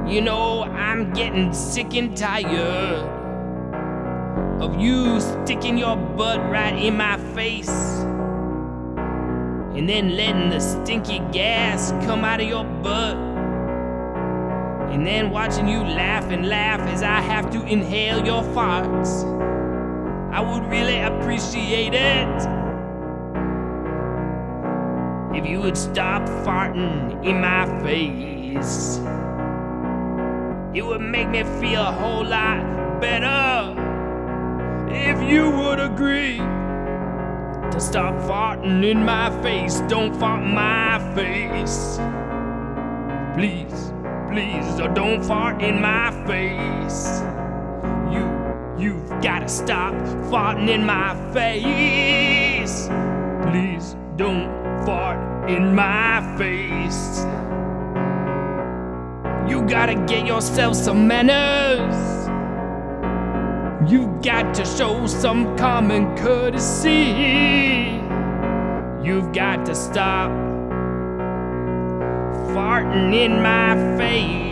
You know, I'm getting sick and tired of you sticking your butt right in my face and then letting the stinky gas come out of your butt, and then watching you laugh and laugh as I have to inhale your farts. I would really appreciate it if you would stop farting in my face. It would make me feel a whole lot better if you would agree to stop farting in my face. Don't fart in my face. Please, please, don't fart in my face. You've gotta stop farting in my face. Please don't fart in my face. You gotta get yourself some manners. You've got to show some common courtesy. You've got to stop farting in my face.